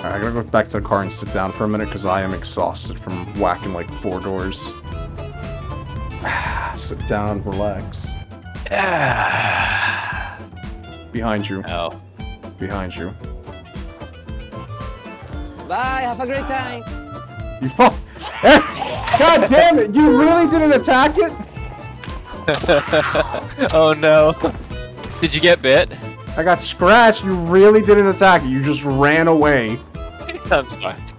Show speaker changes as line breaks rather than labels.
I gotta go back to the car and sit down for a minute because I am exhausted from whacking like 4 doors. Sit down, relax. Behind you.
Oh.
Behind you.
Bye, have a great time.
You fuck. God damn it! You really didn't attack it?
Oh no. Did you get bit?
I got scratched. You really didn't attack it. You just ran away.
I'm sorry.